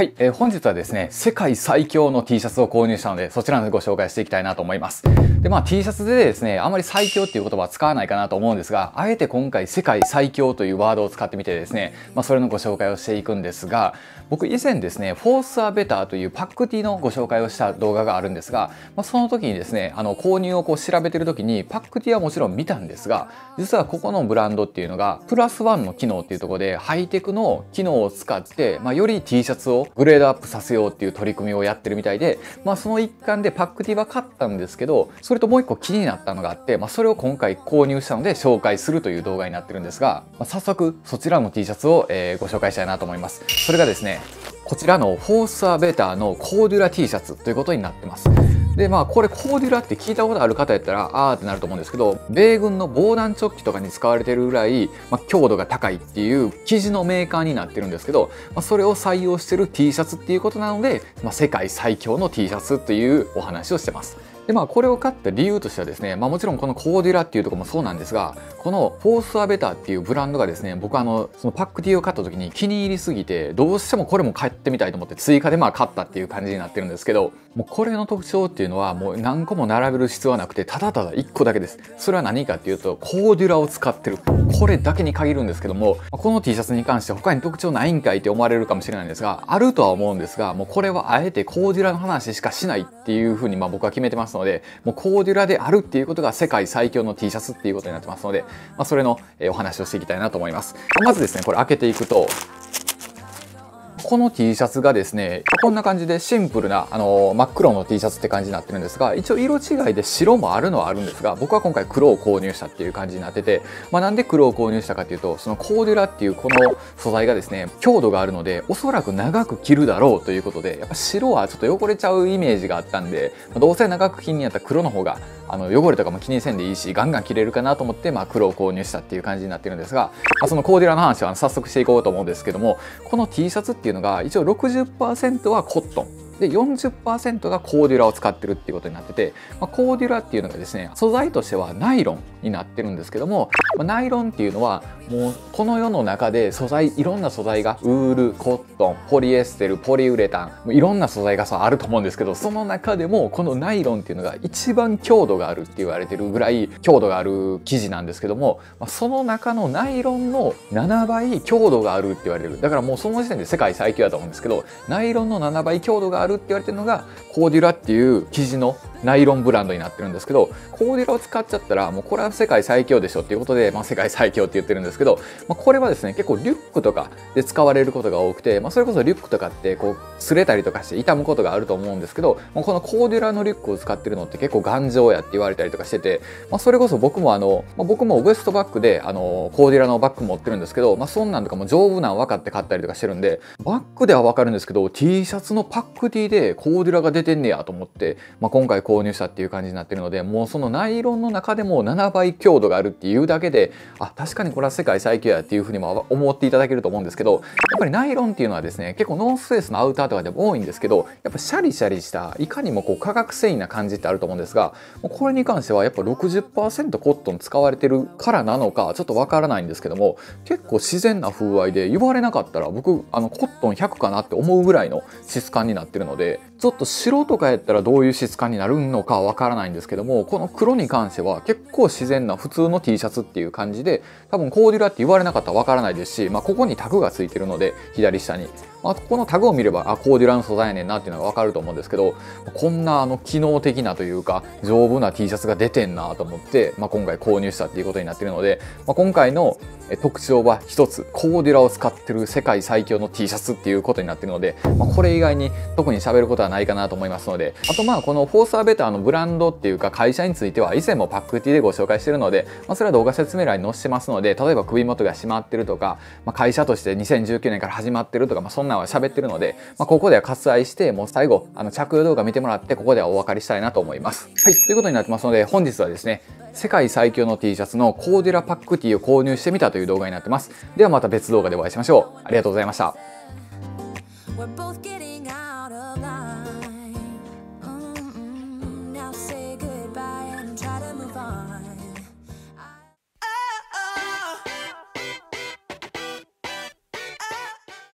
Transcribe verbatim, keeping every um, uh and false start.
はい、えー、本日はですね、世界最強の T シャツを購入したので、そちらのご紹介していきたいなと思います。で、まあ T シャツでですね、あまり最強っていう言葉は使わないかなと思うんですが、あえて今回世界最強というワードを使ってみてですね、まあそれのご紹介をしていくんですが、僕以前ですね、フォースアベターというパック T のご紹介をした動画があるんですが、まあ、その時にですね、あの購入をこう調べてる時にパック T はもちろん見たんですが、実はここのブランドっていうのがプラスワンの機能っていうところでハイテクの機能を使って、まあ、より T シャツをグレードアップさせようっていう取り組みをやってるみたいで、まあ、その一環でパック T は買ったんですけど、それともう一個気になったのがあって、まあ、それを今回購入したので紹介するという動画になってるんですが、まあ、早速そちらの T シャツを、えー、ご紹介したいなと思います。それがですね、こちらのフォースアベターのコーデュラ T シャツということになってます。でまあこれコーデュラって聞いたことある方やったらあーってなると思うんですけど、米軍の防弾チョッキとかに使われてるぐらい、まあ、強度が高いっていう生地のメーカーになってるんですけど、まあ、それを採用してる T シャツっていうことなので、まあ、世界最強の T シャツというお話をしてます。でまあこれを買った理由としてはですね、まあ、もちろんこのコーデュラっていうところもそうなんですが、このフォースアベターっていうブランドがですね、僕あのそのパック T を買った時に気に入りすぎて、どうしてもこれも買ってみたいと思って追加でまあ買ったっていう感じになってるんですけど、もうこれの特徴っていうのはもう何個も並べる必要はなくて、ただただいっこだけです。それは何かっていうとコーデュラを使ってる、これだけに限るんですけども、この T シャツに関して他に特徴ないんかいって思われるかもしれないんですが、あるとは思うんですが、もうこれはあえてコーデュラの話しかしないっていうふうにまあ僕は決めてますので、もうコーデュラであるっていうことが世界最強の T シャツっていうことになってますので、まあ、それのお話をしていきたいなと思います。まずですね、これ開けていくと、この T シャツがですね、こんな感じでシンプルなあの真っ黒の T シャツって感じになってるんですが、一応色違いで白もあるのはあるんですが、僕は今回黒を購入したっていう感じになってて、まあ、なんで黒を購入したかっていうと、そのコーデュラっていうこの素材がですね、強度があるのでおそらく長く着るだろうということで、やっぱ白はちょっと汚れちゃうイメージがあったんで、どうせ長く着んにやったら黒の方があの汚れとかも気にせんでいいしガンガン着れるかなと思って、まあ、黒を購入したっていう感じになってるんですが、まあ、そのコーデュラの話は早速していこうと思うんですけども、この T シャツっていうのが一応 ろくじゅっパーセント はコットンで よんじゅっパーセント がコーデュラを使ってるっていうことになってて、まあ、コーデュラっていうのがですね、素材としてはナイロンになってるんですけども、まあ、ナイロンっていうのはもうこの世の中で素材いろんな素材がウール、コットン、ポリエステル、ポリウレタン、いろんな素材がさあると思うんですけど、その中でもこのナイロンっていうのが一番強度があるって言われてるぐらい強度がある生地なんですけども、まあ、その中のナイロンのななばい強度があるって言われてる。だからもうその時点で世界最強だと思うんですけど、ナイロンのななばい強度があるって言われてるのがコーデュラっていう生地のナイロンブランドになってるんですけど、コーデュラを使っちゃったらもうこれは世界最強でしょっていうことで、まあ、世界最強って言ってるんですけど、まあ、これはですね結構リュックとかで使われることが多くて、まあ、それこそリュックとかってこう擦れたりとかして傷むことがあると思うんですけど、まあ、このコーデュラのリュックを使ってるのって結構頑丈やって言われたりとかしてて、まあ、それこそ僕もあの、まあ、僕もウエストバッグであのコーデュラのバッグ持ってるんですけど、まあ、そんなんとかも丈夫なん分かって買ったりとかしてるんで、バッグでは分かるんですけど T シャツのパック T でコーデュラが出てんねやと思って、まあ、今回購入したっていう感じになってるので、もうそのナイロンの中でもななばい強度があるっていうだけで、あ、確かにこれは世界最強やっていうふうにも思っていただけると思うんですけど、やっぱりナイロンっていうのはですね結構ノースフェイスのアウターとかでも多いんですけど、やっぱシャリシャリしたいかにもこう化学繊維な感じってあると思うんですが、これに関してはやっぱ ろくじゅっパーセント コットン使われてるからなのかちょっとわからないんですけども、結構自然な風合いで言われなかったら僕あのコットンひゃくかなって思うぐらいの質感になってるので、ちょっと白とかやったらどういう質感になるのかわからないんですけども、この黒に関しては結構自然な普通の T シャツっていう感じで、多分コーデュラって言われなかったらわからないですし、まあ、ここにタグがついてるので左下に、まあ、このタグを見ればあコーデュラの素材やねんなっていうのがわかると思うんですけど、こんなあの機能的なというか丈夫な T シャツが出てんなと思って、まあ、今回購入したっていうことになってるので、まあ、今回の特徴は一つ、コーデュラを使ってる世界最強の T シャツっていうことになってるので、まあ、これ以外に特に喋ることはないかなと思いますので、あとまあこのフォースアベターのブランドっていうか会社については以前もパック T でご紹介してるので、まあ、それは動画説明欄に載せてますので、例えば首元が締まってるとか、まあ、会社としてにせんじゅうきゅうねんから始まってるとか、まあ、そんなのは喋ってるので、まあ、ここでは割愛してもう最後あの着用動画見てもらってここではお分かりしたいなと思います。はい、ということになってますので、本日はですね世界最強の T シャツのコーデュラパック T を購入してみたという動画になってます。ではまた別動画でお会いしましょう。ありがとうございました。